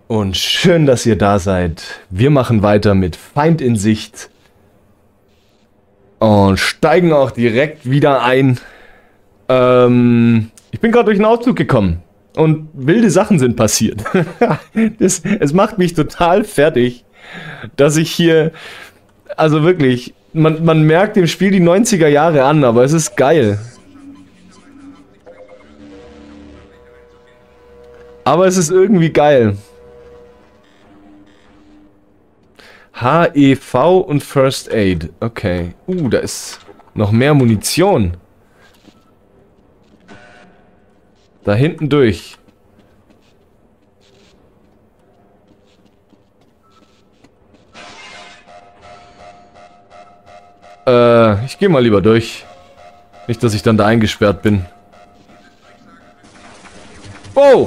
Und schön, dass ihr da seid. Wir machen weiter mit Feind in Sicht. Und steigen auch direkt wieder ein. Ich bin gerade durch einen Auszug gekommen. Und wilde Sachen sind passiert. Es macht mich total fertig, dass ich hier... Also wirklich, man merkt dem Spiel die 90er Jahre an, aber es ist geil. Aber es ist irgendwie geil. HEV und First Aid. Okay. Da ist noch mehr Munition. Da hinten durch. Ich gehe mal lieber durch. Nicht, dass ich dann da eingesperrt bin. Oh!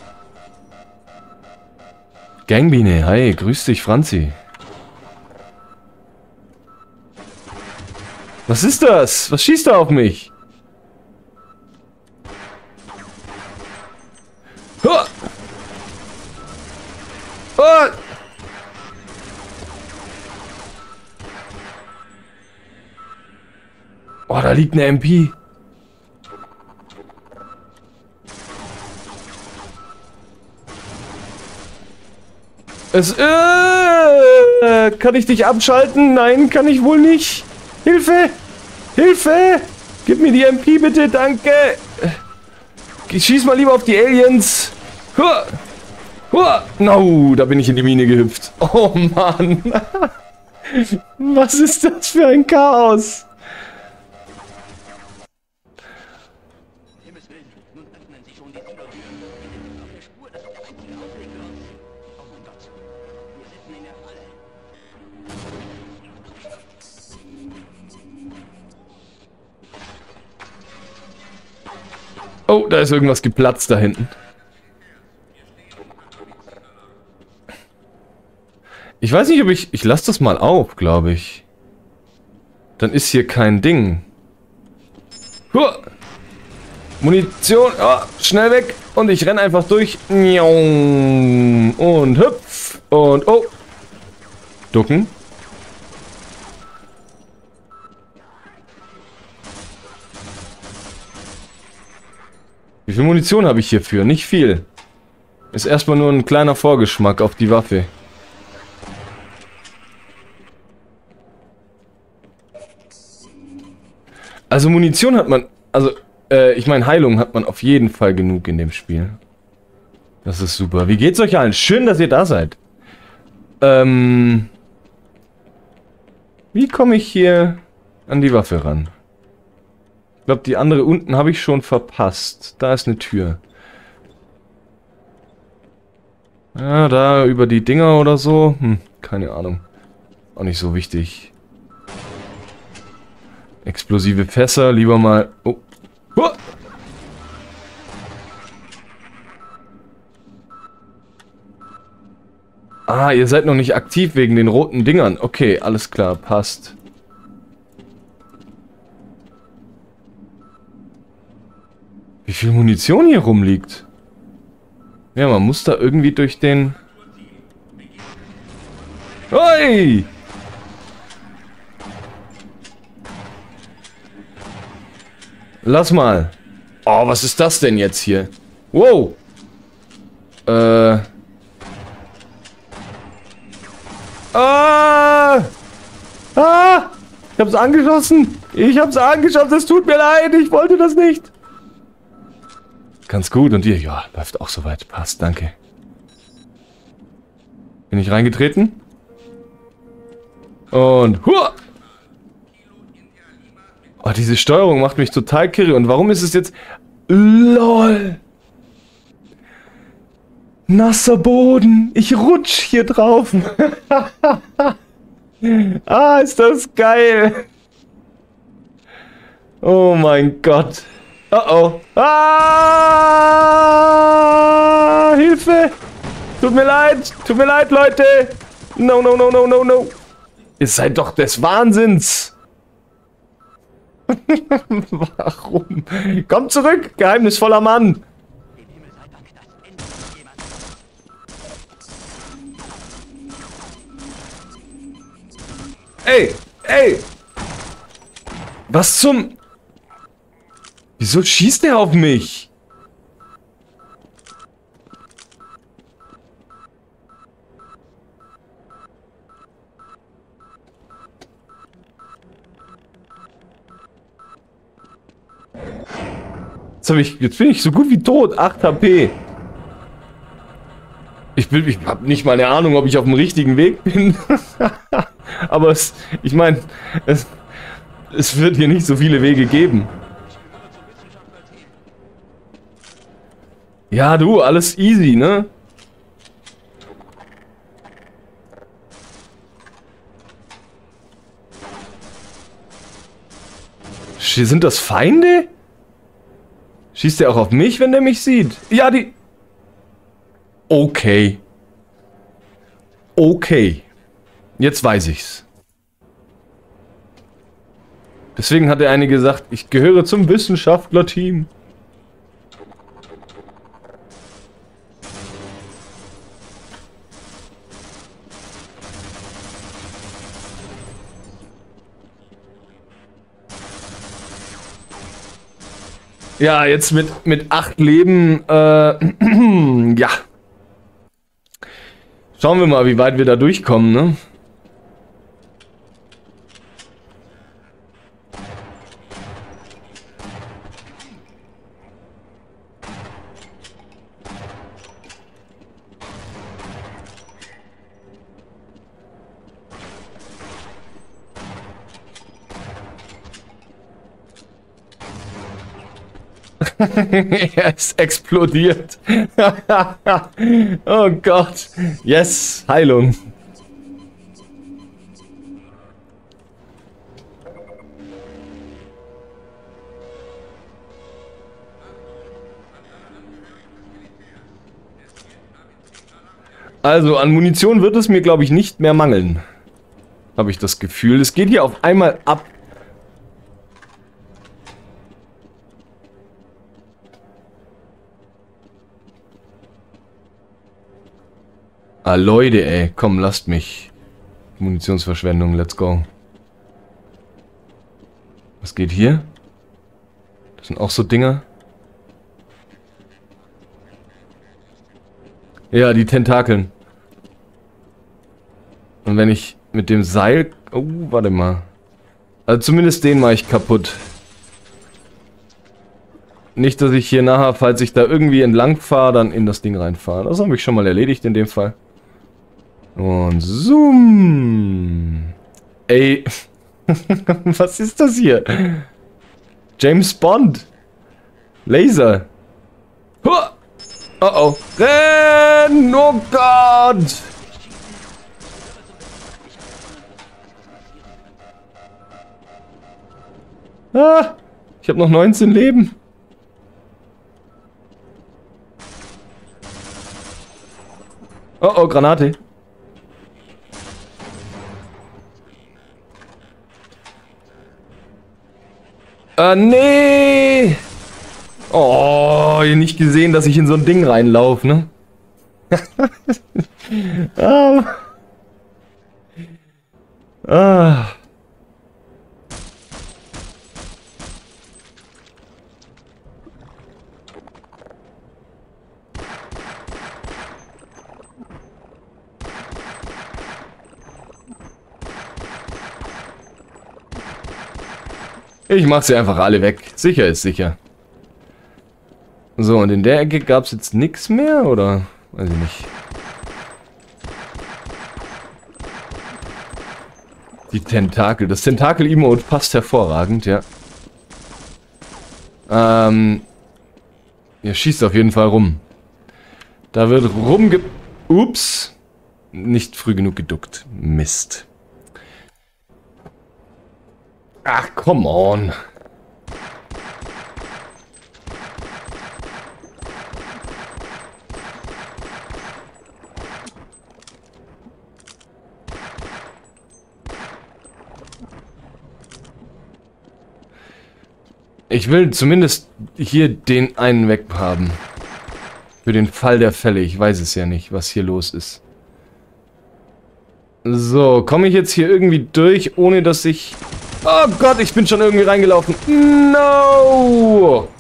Gangbiene, hi, grüß dich, Franzi. Was ist das? Was schießt da auf mich? Oh! Oh! Oh, da liegt eine MP. Kann ich dich abschalten? Nein, kann ich wohl nicht. Hilfe! Hilfe! Gib mir die MP bitte, danke! Ich schieß mal lieber auf die Aliens. Huah! Huah! No, da bin ich in die Mine gehüpft. Oh Mann! Was ist das für ein Chaos? Oh, da ist irgendwas geplatzt da hinten. Ich weiß nicht, ob ich lasse das mal auf, glaube ich. Dann ist hier kein Ding. Huah. Munition. Oh, schnell weg. Und ich renne einfach durch. Und hüpf. Und oh. Ducken. Wie viel Munition habe ich hierfür? Nicht viel. Ist erstmal nur ein kleiner Vorgeschmack auf die Waffe. Also Munition hat man... Also, ich meine Heilung hat man auf jeden Fall genug in dem Spiel. Das ist super. Wie geht's euch allen? Schön, dass ihr da seid. Wie komme ich hier an die Waffe ran? Ich glaube, die andere unten habe ich schon verpasst. Da ist eine Tür. Ja, da über die Dinger oder so. Keine Ahnung. Auch nicht so wichtig. Explosive Fässer, lieber mal... Oh. Huh! Ah, ihr seid noch nicht aktiv wegen den roten Dingern. Okay, alles klar, passt. Wie viel Munition hier rumliegt. Ja, man muss da irgendwie durch den... Oi! Lass mal. Oh, was ist das denn jetzt hier? Wow. Ah! Ah! Ich hab's angeschossen. Ich hab's angeschossen. Es tut mir leid. Ich wollte das nicht. Ganz gut. Und ihr? Ja, läuft auch soweit. Passt. Danke. Bin ich reingetreten? Und huah! Oh, diese Steuerung macht mich total kirre. Und warum ist es jetzt... LOL! Nasser Boden. Ich rutsch hier drauf. Ah, ist das geil. Oh mein Gott. Oh oh. Ah! Hilfe! Tut mir leid, Leute! No, no, no, no, no, no! Ihr seid doch des Wahnsinns! Warum? Komm zurück, geheimnisvoller Mann! Ey! Ey! Was zum... Wieso schießt der auf mich? Jetzt bin ich so gut wie tot. 8 HP. Ich habe nicht mal eine Ahnung, ob ich auf dem richtigen Weg bin. Aber ich meine, es wird hier nicht so viele Wege geben. Ja, du, alles easy, ne? Sind das Feinde? Schießt der auch auf mich, wenn der mich sieht? Ja, die... Okay. Okay. Jetzt weiß ich's. Deswegen hat der eine gesagt, ich gehöre zum Wissenschaftler-Team. Ja, jetzt mit 8 Leben, ja. Schauen wir mal, wie weit wir da durchkommen, ne? Er ist explodiert. Oh Gott. Yes, Heilung. Also an Munition wird es mir, glaube ich, nicht mehr mangeln. Habe ich das Gefühl. Es geht hier auf einmal ab. Ah, Leute, ey. Komm, lasst mich. Munitionsverschwendung, let's go. Was geht hier? Das sind auch so Dinger. Ja, die Tentakeln. Und wenn ich mit dem Seil... Oh, warte mal. Also zumindest den mache ich kaputt. Nicht, dass ich hier nachher, falls ich da irgendwie entlang fahre, dann in das Ding reinfahre. Das habe ich schon mal erledigt in dem Fall. Und zoom. Ey. Was ist das hier? James Bond. Laser. Huh. Oh oh. Renn! Oh Gott! Ah, ich habe noch 19 Leben. Oh oh, Granate. Nee! Oh, ihr nicht gesehen, dass ich in so ein Ding reinlaufe, ne? Ah. Ah. Ich mach sie einfach alle weg. Sicher ist sicher. So, und in der Ecke gab es jetzt nichts mehr, oder? Weiß ich nicht. Die Tentakel. Das Tentakel-Emote passt hervorragend, ja. Ihr schießt auf jeden Fall rum. Da wird Ups. Nicht früh genug geduckt. Mist. Ach, come on. Ich will zumindest hier den einen weghaben. Für den Fall der Fälle. Ich weiß es ja nicht, was hier los ist. So, komme ich jetzt hier irgendwie durch, ohne dass ich... Oh Gott, ich bin schon irgendwie reingelaufen. No!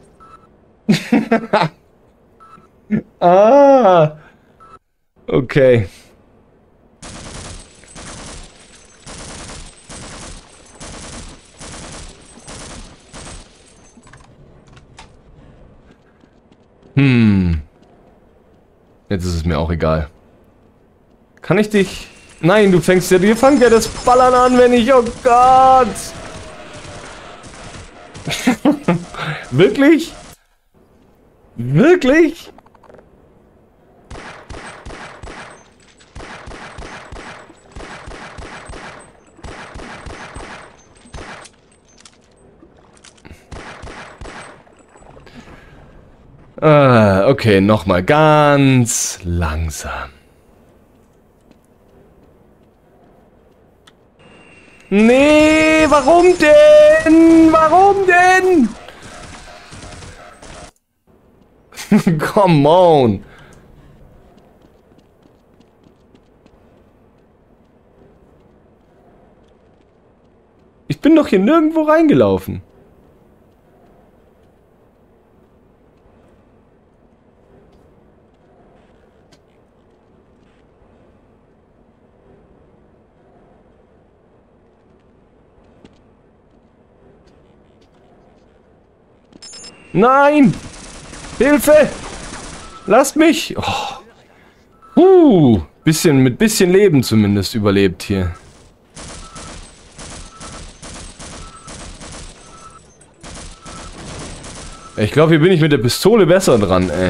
Ah! Okay. Jetzt ist es mir auch egal. Kann ich dich... Nein, du fängst ja... Ihr fangt ja das Ballern an, wenn ich... Oh Gott! Wirklich? Wirklich? Okay, nochmal ganz langsam. Nee, warum denn? Warum denn? Come on. Ich bin doch hier nirgendwo reingelaufen. Nein! Hilfe! Lasst mich! Oh. Mit bisschen Leben zumindest überlebt hier. Ich glaube, hier bin ich mit der Pistole besser dran, ey.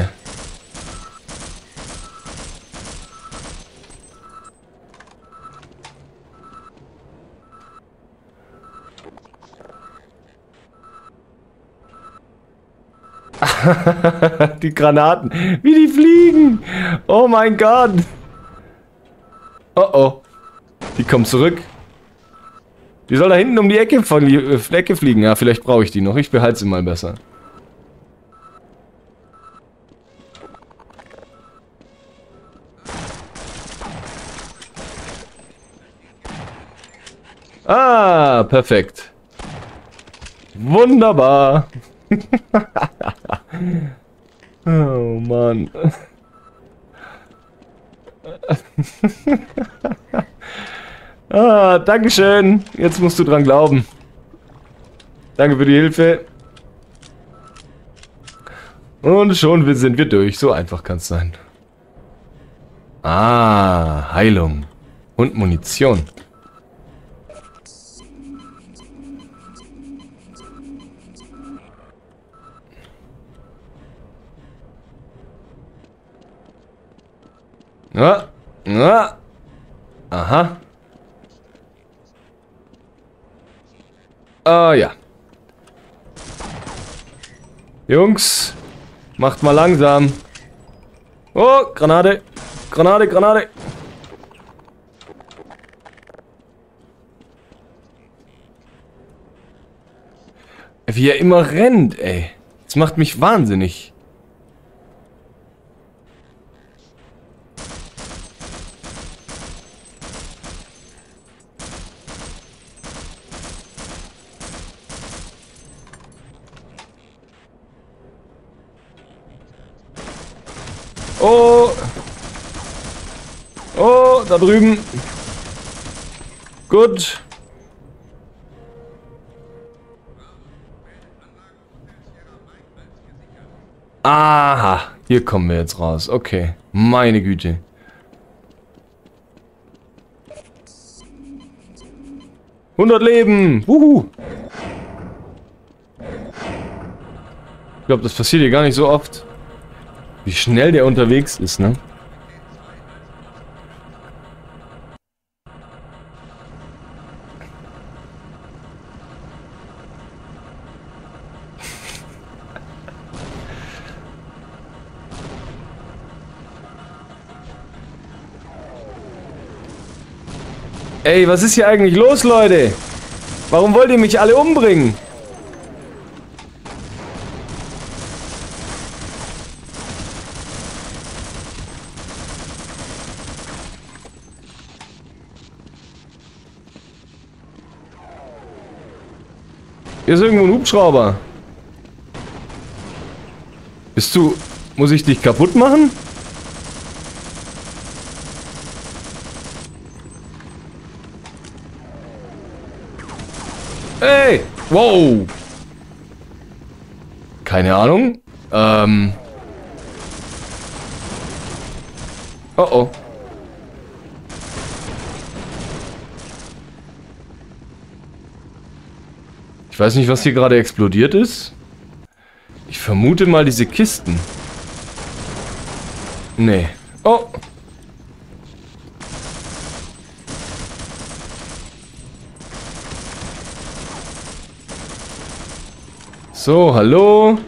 Die Granaten, wie die fliegen. Oh mein Gott. Oh oh. Die kommen zurück. Die soll da hinten um die Ecke fliegen. Ja, vielleicht brauche ich die noch. Ich behalte sie mal besser. Ah, perfekt. Wunderbar. Oh Mann. Ah, Dankeschön. Jetzt musst du dran glauben. Danke für die Hilfe. Und schon sind wir durch. So einfach kann es sein. Ah, Heilung. Und Munition. Ja, ja. Aha. Ah, ja. Jungs, macht mal langsam. Oh, Granate. Granate, Granate. Wie er immer rennt, ey. Das macht mich wahnsinnig. Oh! Oh, da drüben. Gut. Aha, hier kommen wir jetzt raus. Okay, meine Güte. »100 Leben! Wuhu! Ich glaube, das passiert hier gar nicht so oft. Wie schnell der unterwegs ist, ne? Ey, was ist hier eigentlich los, Leute? Warum wollt ihr mich alle umbringen? Hier ist irgendwo ein Hubschrauber. Bist du... Muss ich dich kaputt machen? Hey! Wow! Keine Ahnung. Oh oh. Ich weiß nicht, was hier gerade explodiert ist. Ich vermute mal diese Kisten. Nee. Oh! So, hallo.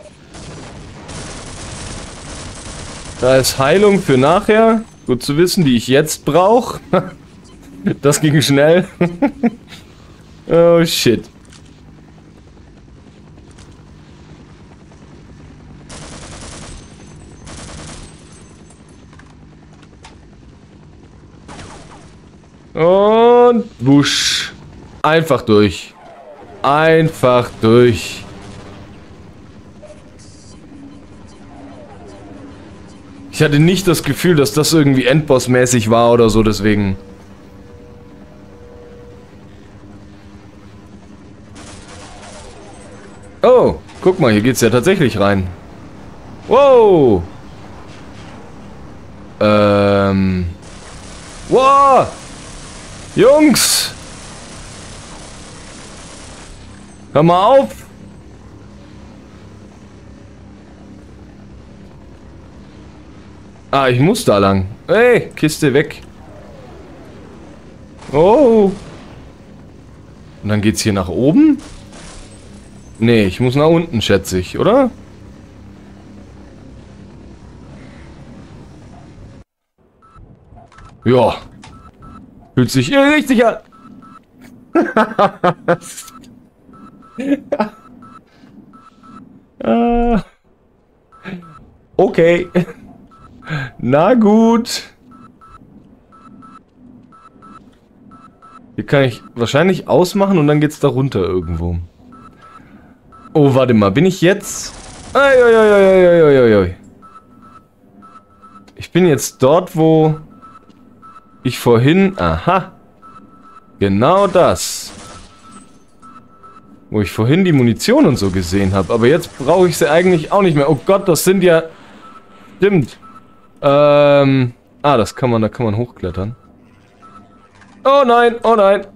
Da ist Heilung für nachher. Gut zu wissen, die ich jetzt brauche. Das ging schnell. Oh, shit. Und wusch. Einfach durch. Einfach durch. Ich hatte nicht das Gefühl, dass das irgendwie Endboss-mäßig war oder so, deswegen. Oh, guck mal, hier geht's ja tatsächlich rein. Wow. Wow. Jungs. Hör mal auf. Ah, ich muss da lang. Hey, Kiste weg. Oh. Und dann geht's hier nach oben? Nee, ich muss nach unten, schätze ich, oder? Ja. Fühlt sich richtig an. Okay. Na gut. Hier kann ich wahrscheinlich ausmachen und dann geht's da runter irgendwo. Oh, warte mal. Bin ich jetzt... Ich bin jetzt dort, wo ich vorhin... Aha. Genau das. Wo ich vorhin die Munition und so gesehen habe. Aber jetzt brauche ich sie eigentlich auch nicht mehr. Oh Gott, das sind ja... Stimmt. Das kann man, da kann man hochklettern. Oh nein, oh nein.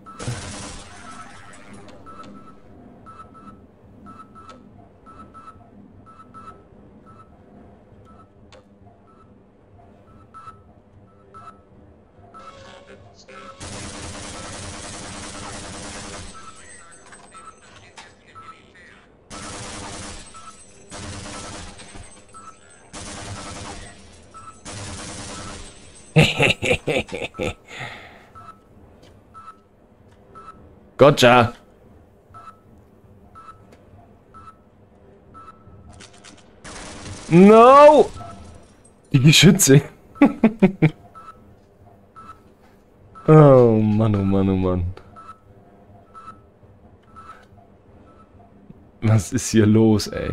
Gotcha. No! Die Geschütze. Oh Mann, oh Mann, oh Mann. Was ist hier los, ey?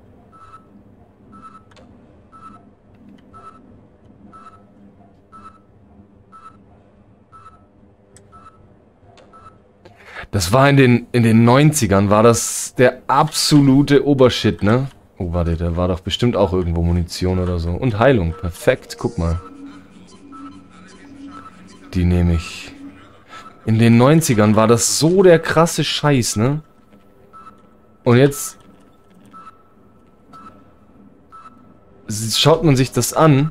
Das war in den 90ern, war das der absolute Obershit, ne? Oh, warte, da war doch bestimmt auch irgendwo Munition oder so. Und Heilung, perfekt, guck mal. Die nehme ich. In den 90ern war das so der krasse Scheiß, ne? Und jetzt... schaut man sich das an.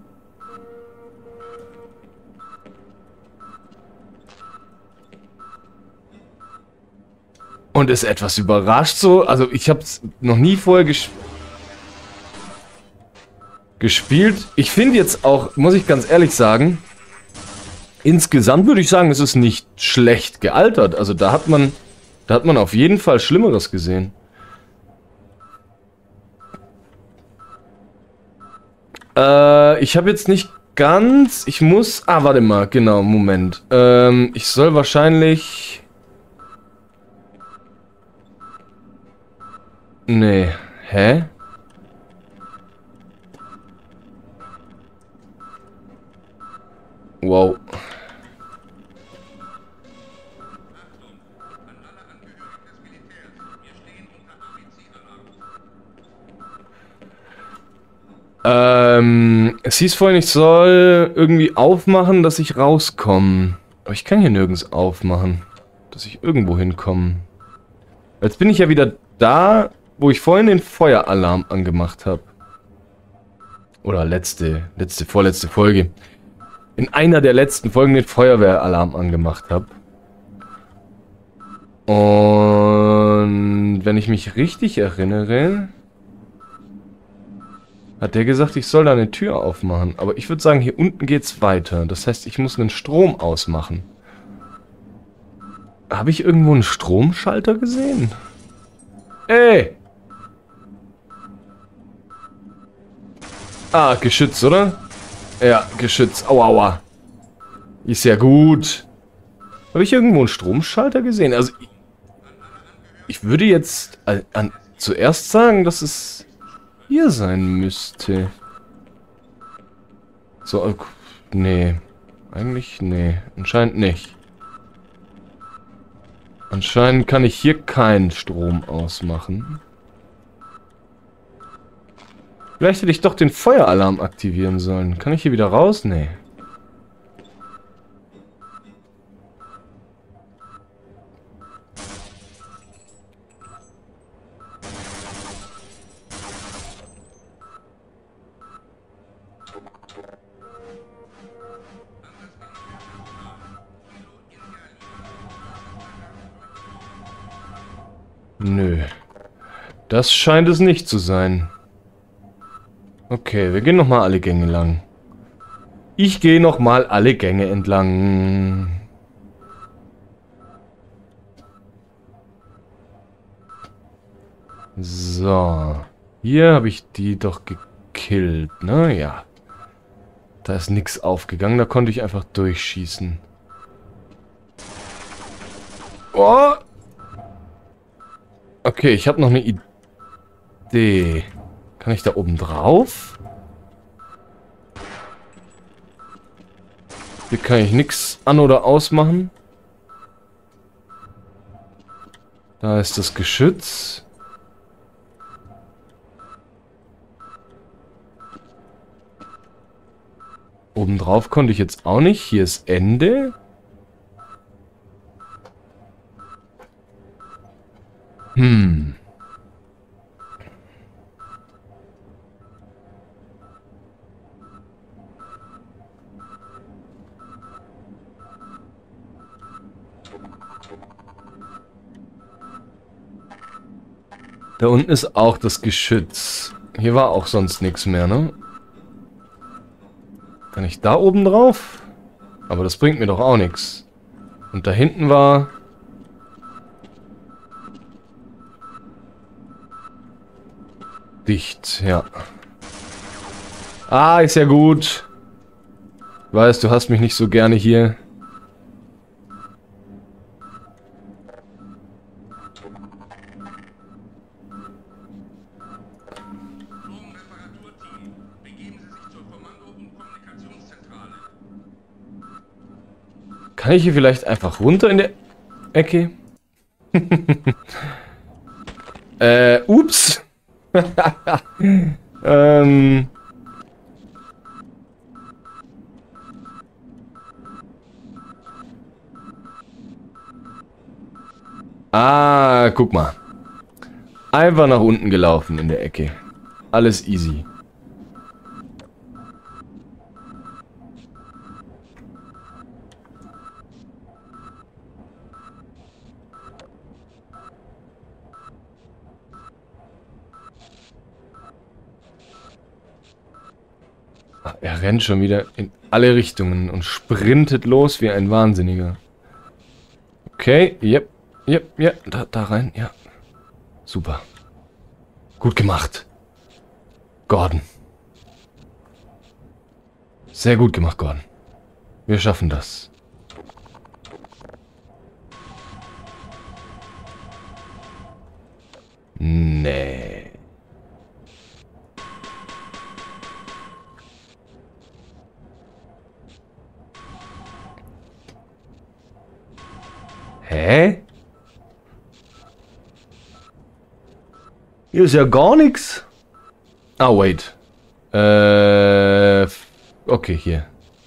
Und ist etwas überrascht so. Also ich habe es noch nie vorher gespielt. Ich finde jetzt auch, muss ich ganz ehrlich sagen, insgesamt würde ich sagen, es ist nicht schlecht gealtert. Also da hat man auf jeden Fall Schlimmeres gesehen. Ich habe jetzt nicht ganz... Ich muss... Ah, warte mal. Genau, Moment. Ich soll wahrscheinlich... Nee. Hä? Wow. Es hieß vorhin, ich soll irgendwie aufmachen, dass ich rauskomme. Aber ich kann hier nirgends aufmachen. Dass ich irgendwo hinkomme. Jetzt bin ich ja wieder da, wo ich vorhin den Feueralarm angemacht habe. Oder vorletzte Folge. In einer der letzten Folgen den Feuerwehralarm angemacht habe. Und wenn ich mich richtig erinnere, hat der gesagt, ich soll da eine Tür aufmachen. Aber ich würde sagen, hier unten geht's weiter. Das heißt, ich muss einen Strom ausmachen. Habe ich irgendwo einen Stromschalter gesehen? Ey! Ah, Geschütz, oder? Ja, Geschütz. Aua, aua. Ist ja gut. Habe ich irgendwo einen Stromschalter gesehen? Also, ich würde jetzt zuerst sagen, dass es hier sein müsste. So, nee. Eigentlich, nee. Anscheinend nicht. Anscheinend kann ich hier keinen Strom ausmachen. Vielleicht hätte ich doch den Feueralarm aktivieren sollen. Kann ich hier wieder raus? Nee. Nö. Das scheint es nicht zu sein. Okay, wir gehen nochmal alle Gänge lang. Ich gehe nochmal alle Gänge entlang. So. Hier habe ich die doch gekillt, ne? Ja. Da ist nichts aufgegangen, da konnte ich einfach durchschießen. Oh! Okay, ich habe noch eine Idee. Kann ich da oben drauf? Hier kann ich nichts an- oder ausmachen. Da ist das Geschütz. Obendrauf konnte ich jetzt auch nicht. Hier ist Ende. Da unten ist auch das Geschütz. Hier war auch sonst nichts mehr, ne? Kann ich da oben drauf? Aber das bringt mir doch auch nichts. Und da hinten war... dicht, ja. Ah, ist ja gut. Ich weiß, du hast mich nicht so gerne hier. Kann ich hier vielleicht einfach runter in der Ecke? Ups. Ah, guck mal. Einfach nach unten gelaufen in der Ecke. Alles easy. Ach, er rennt schon wieder in alle Richtungen und sprintet los wie ein Wahnsinniger. Okay, yep, da rein, ja. Super. Gut gemacht. Gordon. Sehr gut gemacht, Gordon. Wir schaffen das. Nee. Hä? Hier ist ja gar nichts. Ah, wait. Okay, hier.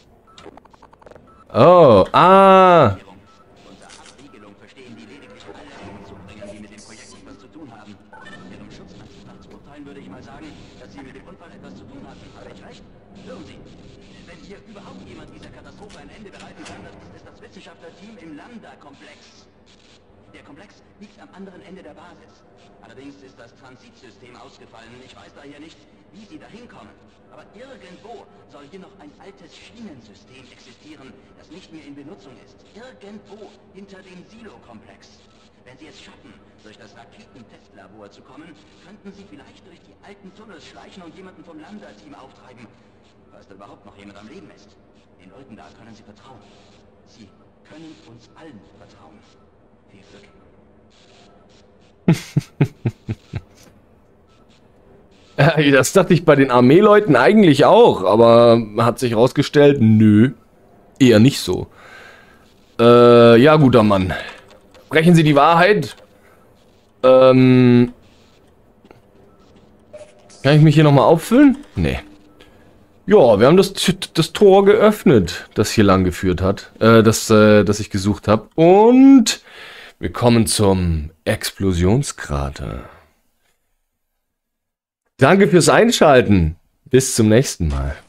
Oh, ah. Unter Abriegelung verstehen die lediglich alle umzubringen, die mit dem Projekt etwas zu tun haben. Ihrem Schutzmannschaft urteilen würde ich mal sagen, dass Sie mit dem Unfall etwas zu tun hatten. Habe ich recht? Hören Sie, wenn hier überhaupt jemand dieser Katastrophe ein Ende bereiten kann, dann ist es das Wissenschaftlerteam im Lambda-Komplex. Der Komplex liegt am anderen Ende der Basis. Allerdings ist das Transitsystem ausgefallen. Ich weiß daher nicht, wie Sie da hinkommen. Aber irgendwo soll hier noch ein altes Schienensystem existieren, das nicht mehr in Benutzung ist. Irgendwo hinter dem Silo-Komplex. Wenn Sie es schaffen, durch das Raketentestlabor zu kommen, könnten Sie vielleicht durch die alten Tunnels schleichen und jemanden vom Lambda-Team auftreiben. Falls da überhaupt noch jemand am Leben ist. Den Leuten da können Sie vertrauen. Sie können uns allen vertrauen. Viel Glück. Das dachte ich bei den Armeeleuten eigentlich auch, aber hat sich rausgestellt, nö, eher nicht so. Ja, guter Mann. Sprechen Sie die Wahrheit? Kann ich mich hier nochmal auffüllen? Nee. Ja, wir haben das Tor geöffnet, das hier lang geführt hat, das ich gesucht habe. Und wir kommen zum Explosionskrater. Danke fürs Einschalten. Bis zum nächsten Mal.